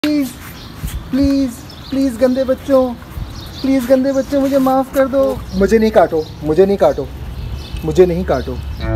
Please please please गंदे बच्चों, please गंदे बच्चों मुझे माफ़ कर दो। मुझे नहीं काटो, मुझे नहीं काटो, मुझे नहीं काटो।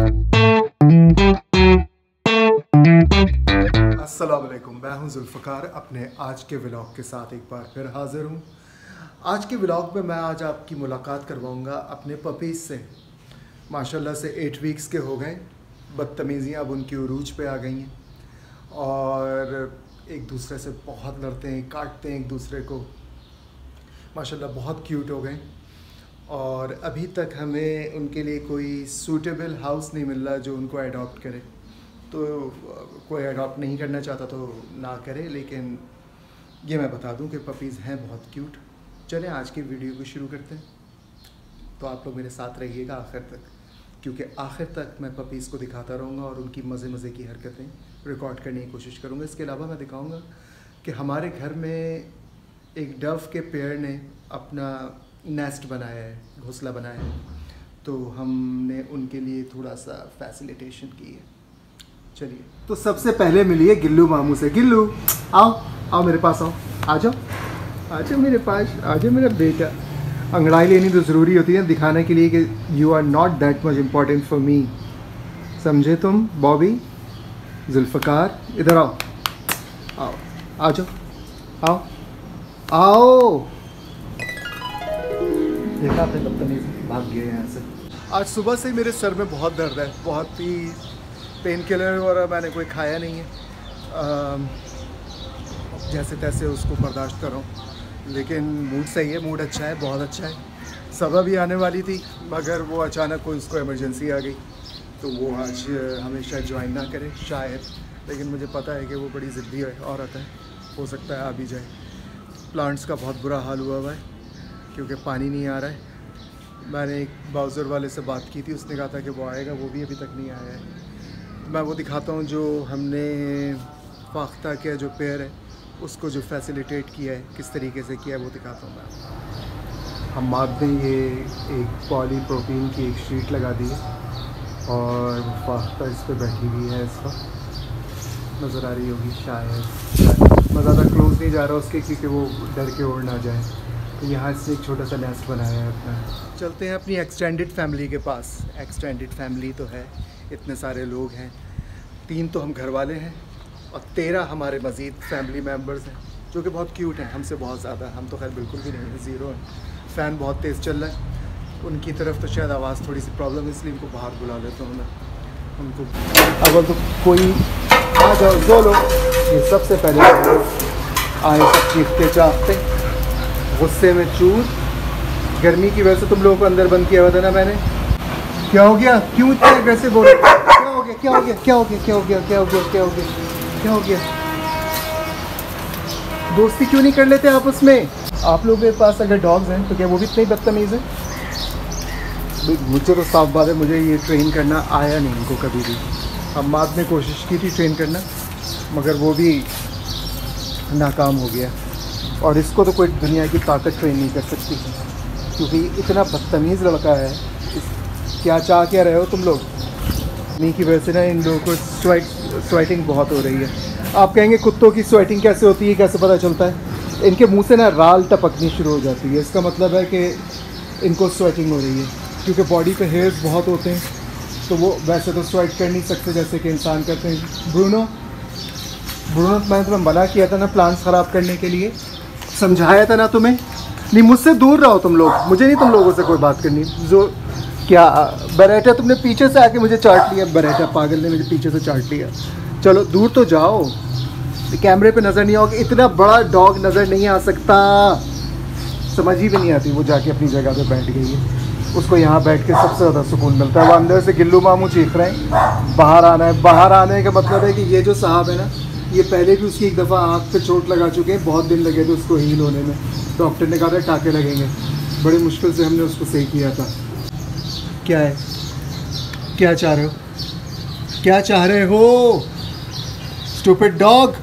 अस्सलाम वालेकुम, मैं हूं जुल्फ़कार अपने आज के व्लॉग के साथ एक बार फिर हाज़िर हूं। आज के व्लॉग में मैं आज आपकी मुलाकात करवाऊंगा अपने पपीज़ से। माशाल्लाह से 8 वीक्स के हो गए। बदतमीज़ियाँ अब उनकी उरूज पे आ गई हैं और एक दूसरे से बहुत लड़ते हैं, काटते हैं एक दूसरे को। माशाल्लाह बहुत क्यूट हो गए और अभी तक हमें उनके लिए कोई सूटेबल हाउस नहीं मिल रहा जो उनको अडॉप्ट करे। तो कोई अडॉप्ट नहीं करना चाहता तो ना करे, लेकिन ये मैं बता दूं कि पपीज़ हैं बहुत क्यूट। चलें आज की वीडियो को शुरू करते हैं। तो आप लोग मेरे साथ रहिएगा आखिर तक, क्योंकि आखिर तक मैं पपीज़ को दिखाता रहूँगा और उनकी मज़े मज़े की हरकतें रिकॉर्ड करने की कोशिश करूँगा। इसके अलावा मैं दिखाऊँगा कि हमारे घर में एक डव के पेड़ ने अपना नेस्ट बनाया है, घोंसला बनाया है, तो हमने उनके लिए थोड़ा सा फैसिलिटेशन की है। चलिए, तो सबसे पहले मिलिए गिल्लू मामू से। गिल्लू आओ, आओ मेरे पास आओ, आ जाओ, आ जाओ मेरे पास, आ जाओ मेरा बेटा। अंगड़ाई लेनी तो ज़रूरी होती है दिखाने के लिए कि you are not that much important for me. समझे तुम? बॉबी, जुल्फ़कार, इधर आओ, आओ, आ जाओ, आओ, आओ। देखा आपने, बदतमीज़ भाग गए यहाँ से। आज सुबह से मेरे सर में बहुत दर्द है, बहुत ही पेन किलर और मैंने कोई खाया नहीं है। जैसे तैसे उसको बर्दाश्त कर रहा हूँ, लेकिन मूड सही है, मूड अच्छा है, बहुत अच्छा है। सुबह भी आने वाली थी मगर वो अचानक कोई उसको इमरजेंसी आ गई, तो वो आज हमें शायद ज्वाइन ना करे शायद, लेकिन मुझे पता है कि वो बड़ी ज़िद्दी औरत है, हो सकता है आ भी जाए। प्लांट्स का बहुत बुरा हाल हुआ है क्योंकि पानी नहीं आ रहा है। मैंने एक बाउज़र वाले से बात की थी, उसने कहा था कि वो आएगा, वो भी अभी तक नहीं आया है। मैं वो दिखाता हूँ जो हमने फाख्ता किया, जो पेड़ है उसको जो फैसिलिटेट किया है, किस तरीके से किया है वो दिखाता हूँ मैं। हम आपने ये एक पॉलीप्रोपीन की एक शीट लगा दी है और फाख्ता इस पर बैठी हुई है, इस वक्त नज़र आ रही होगी शायद। मैं ज़्यादा क्लोज नहीं जा रहा उसके, क्योंकि वो डर के उड़ ना जाए। तो यहाँ से एक छोटा सा नेस्ट बनाया है अपना। चलते हैं अपनी एक्सटेंडेड फैमिली के पास। एक्सटेंडेड फैमिली तो है, इतने सारे लोग हैं, 3 तो हम घर वाले हैं और 13 हमारे मज़ीद फैमिली मेम्बर्स हैं जो कि बहुत क्यूट हैं, हमसे बहुत ज़्यादा। हम तो खैर बिल्कुल भी नहीं, ज़ीरो हैं। फ़ैन बहुत तेज़ चल रहा है, उनकी तरफ तो शायद आवाज़ थोड़ी सी प्रॉब्लम है, इसलिए उनको बाहर बुला लेता हूँ मैं उनको। अगर तो कोई आ जाओ, दो लोग ये सबसे पहले आए, सब चीखते चाहते, गुस्से में चूर। गर्मी की वजह से तुम लोगों को अंदर बंद किया हुआ था ना मैंने। क्या हो गया? क्यों इतने अग्रेसिव बोल रहे? क्या हो गया? क्या हो गया? क्या हो गया? क्या हो गया? क्या हो गया? क्या हो गया? क्या हो गया? दोस्ती क्यों नहीं कर लेते आपस में? आप लोगों के पास अगर डॉग्स हैं तो क्या वो भी इतने बदतमीज़ हैं? मुझे तो साफ बात है, मुझे ये ट्रेन करना आया नहीं इनको कभी भी। अम्माद ने कोशिश की थी ट्रेन करना, मगर वो भी नाकाम हो गया। और इसको तो कोई दुनिया की ताकत ट्रेन नहीं कर सकती, क्योंकि इतना बदतमीज़ लड़का है। क्या चाह क्या रहे हो तुम लोग? नहीं की वजह से ना इन लोगों को स्वेटिंग बहुत हो रही है। आप कहेंगे कुत्तों की स्वेटिंग कैसे होती है, कैसे पता चलता है? इनके मुंह से ना राल टपकनी शुरू हो जाती है, इसका मतलब है कि इनको स्वेटिंग हो रही है, क्योंकि बॉडी पे हेयर्स बहुत होते हैं, तो वो वैसे तो स्वेट कर नहीं सकते जैसे कि इंसान करते हैं। ब्रूनो, मैंने तुम्हें मना किया था ना प्लांट्स ख़राब करने के लिए, समझाया था ना तुम्हें? नहीं, मुझसे दूर रहो तुम लोग, मुझे नहीं तुम लोगों से कोई बात करनी। जो क्या बरेटा, तुमने पीछे से आके मुझे चाट लिया, बरेटा पागल ने मुझे पीछे से चाट लिया। चलो दूर तो जाओ, कैमरे पे नज़र नहीं आओगे। इतना बड़ा डॉग नज़र नहीं आ सकता, समझ ही भी नहीं आती। वो जाके अपनी जगह पे बैठ गई है, उसको यहाँ बैठ के सबसे ज़्यादा सुकून मिलता है। वो अंदर से गिल्लू मामू चीख रहे हैं बाहर आना है। बाहर आने का मतलब है कि ये जो साहब है ना, ये पहले भी उसकी एक दफ़ा आँख पे चोट लगा चुके हैं, बहुत दिन लगे थे उसको हील होने में। डॉक्टर ने कहा था टाँके लगेंगे, बड़ी मुश्किल से हमने उसको सही किया था। क्या है? क्या चाह रहे हो? क्या चाह रहे हो स्टूपिड डॉग?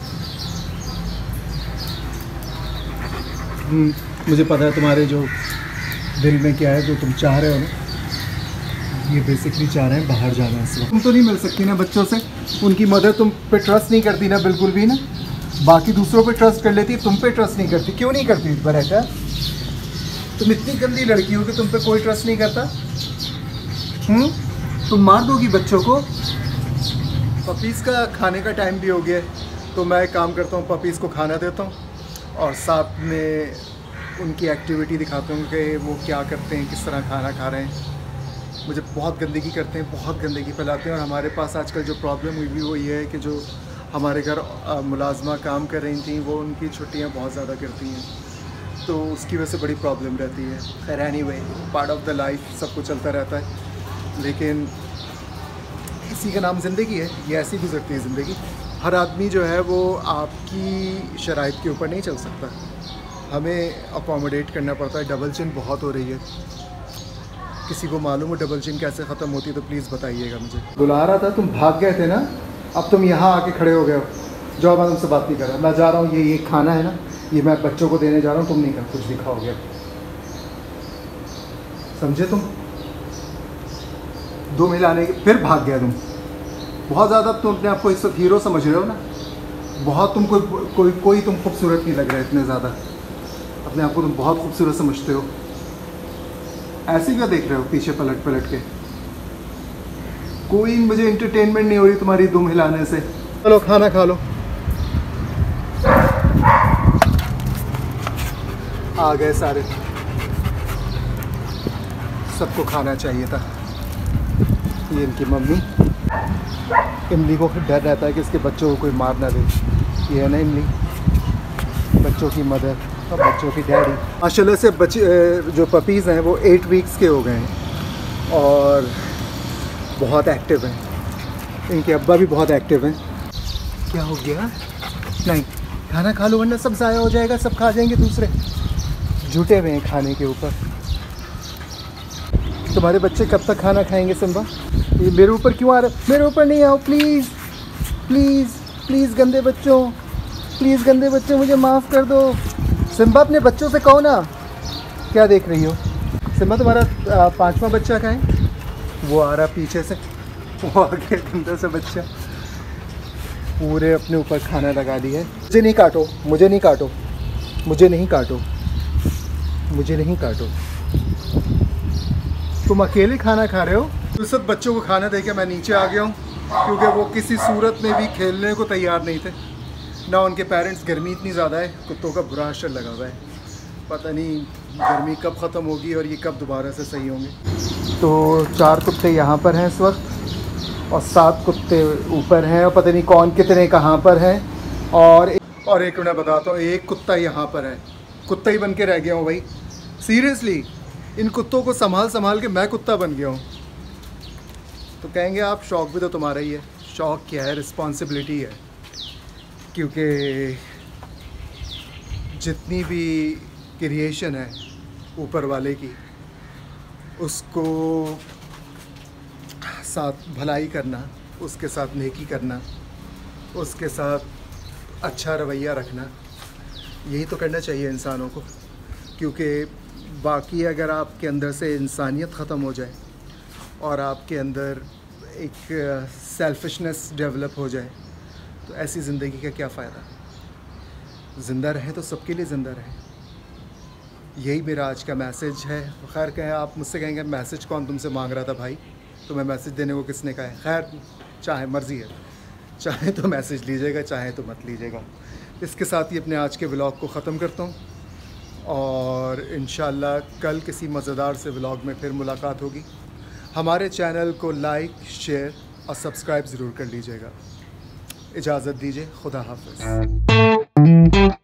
मुझे पता है तुम्हारे जो दिल में क्या है, जो तुम चाह रहे हो ना, ये बेसिकली चाह रहे हैं बाहर जाना। इस वक्त तुम तो नहीं मिल सकती ना बच्चों से, उनकी मदर तुम पे ट्रस्ट नहीं करती ना बिल्कुल भी ना, बाकी दूसरों पे ट्रस्ट कर लेती, तुम पे ट्रस्ट नहीं करती। क्यों नहीं करती बरका? तुम इतनी गंदी लड़की हो कि तुम पे कोई ट्रस्ट नहीं करता? तुम मार दोगी बच्चों को? पपीज़ का खाने का टाइम भी हो गया है, तो मैं एक काम करता हूँ, पपीज़ को खाना देता हूँ और साथ में उनकी एक्टिविटी दिखाता हूँ कि वो क्या करते हैं, किस तरह खाना खा रहे हैं। मुझे बहुत गंदगी करते हैं, बहुत गंदगी फैलाते हैं। और हमारे पास आजकल जो प्रॉब्लम हुई वो ये है कि जो हमारे घर मुलाजमा काम कर रही थी, वो उनकी छुट्टियाँ बहुत ज़्यादा करती हैं, तो उसकी वजह से बड़ी प्रॉब्लम रहती है। खैर anyway, part of the life, सब कुछ चलता रहता है, लेकिन इसी का नाम ज़िंदगी है, ये ऐसी गुजरती है ज़िंदगी। हर आदमी जो है वो आपकी शराइत के ऊपर नहीं चल सकता, हमें अकोमोडेट करना पड़ता है। डबल चिन बहुत हो रही है, किसी को मालूम हो डबल चिन कैसे ख़त्म होती है तो प्लीज़ बताइएगा मुझे। बुला रहा था, तुम भाग गए थे ना, अब तुम यहाँ आके खड़े हो गए हो। जो मैं तुमसे बात नहीं कर रहा, मैं जा रहा हूँ, ये खाना है ना, ये मैं बच्चों को देने जा रहा हूँ, तुम नहीं कुछ भी खाओगे, समझे? तुम 2 मिलाने के फिर भाग गया तुम। बहुत ज़्यादा तुम अपने आप को इस वक्त हीरो समझ रहे हो ना, बहुत तुम कोई तुम खूबसूरत नहीं लग रहे इतने ज़्यादा, अपने आप को तुम बहुत खूबसूरत समझते हो। ऐसे क्या देख रहे हो पीछे पलट पलट के? कोई मुझे इंटरटेनमेंट नहीं हो रही तुम्हारी दुम हिलाने से। चलो खाना खा लो। आ गए सारे, सबको खाना चाहिए था। ये इनकी मम्मी, इमली को फिर डर रहता है कि इसके बच्चों को कोई मार ना दे। ये है ना इमली, बच्चों की मदर और बच्चों की डैडी। माशाल्लाह से बच्चे जो पपीज़ हैं वो 8 वीक्स के हो गए हैं और बहुत एक्टिव हैं। इनके अब्बा भी बहुत एक्टिव हैं। क्या हो गया? नहीं, खाना खा लो वरना सब ज़ाया हो जाएगा, सब खा जाएंगे दूसरे। जुटे हुए हैं खाने के ऊपर। तुम्हारे बच्चे कब तक खाना खाएंगे सिम्बा? ये मेरे ऊपर क्यों आ रहा है? मेरे ऊपर नहीं आओ प्लीज़, प्लीज़, प्लीज़ गंदे बच्चों, प्लीज़ गंदे बच्चों, मुझे माफ़ कर दो। सिम्बा अपने बच्चों से कहो ना, क्या देख रही हो? सिम्बा तुम्हारा 5वां बच्चा कहाँ है? वो आ रहा पीछे से, वो आ गया गंदा सा बच्चा, पूरे अपने ऊपर खाना लगा दिया है। मुझे नहीं काटो, मुझे नहीं काटो, मुझे नहीं काटो, मुझे नहीं काटो। तुम अकेले खाना खा रहे हो? तो सब बच्चों को खाना देके मैं नीचे आ गया हूँ, क्योंकि वो किसी सूरत में भी खेलने को तैयार नहीं थे ना। उनके पेरेंट्स, गर्मी इतनी ज़्यादा है, कुत्तों का बुरा असर लगा हुआ है। पता नहीं गर्मी कब ख़त्म होगी और ये कब दोबारा से सही होंगे। तो 4 कुत्ते यहाँ पर हैं इस वक्त और 7 कुत्ते ऊपर हैं और पता नहीं कौन कितने कहाँ पर हैं। और एक मैं बताता हूँ, एक कुत्ता यहाँ पर है। कुत्ता ही बन के रह गया हूँ भाई, सीरियसली। इन कुत्तों को संभाल के मैं कुत्ता बन गया हूँ। तो कहेंगे आप शौक़ भी तो तुम्हारा ही है। शौक़ क्या है? रिस्पॉन्सिबिलिटी है, क्योंकि जितनी भी क्रिएशन है ऊपर वाले की, उसको साथ भलाई करना, उसके साथ नेकी करना, उसके साथ अच्छा रवैया रखना, यही तो करना चाहिए इंसानों को। क्योंकि बाकी अगर आपके अंदर से इंसानियत ख़त्म हो जाए और आपके अंदर एक सेल्फिशनेस डेवलप हो जाए, तो ऐसी ज़िंदगी का क्या फ़ायदा? ज़िंदा रहें तो सबके लिए ज़िंदा रहें। यही मेरा आज का मैसेज है। खैर कहें, आप मुझसे कहेंगे मैसेज कौन तुमसे मांग रहा था भाई, तो मैं मैसेज देने को किसने कहा है? खैर चाहे मर्ज़ी है, चाहे तो मैसेज लीजिएगा, चाहे तो मत लीजिएगा। इसके साथ ही अपने आज के व्लॉग को ख़त्म करता हूँ और इंशाल्लाह कल किसी मज़ेदार से व्लॉग में फिर मुलाकात होगी। हमारे चैनल को लाइक, शेयर और सब्सक्राइब ज़रूर कर लीजिएगा। इजाज़त दीजिए, खुदा हाफ़िज़।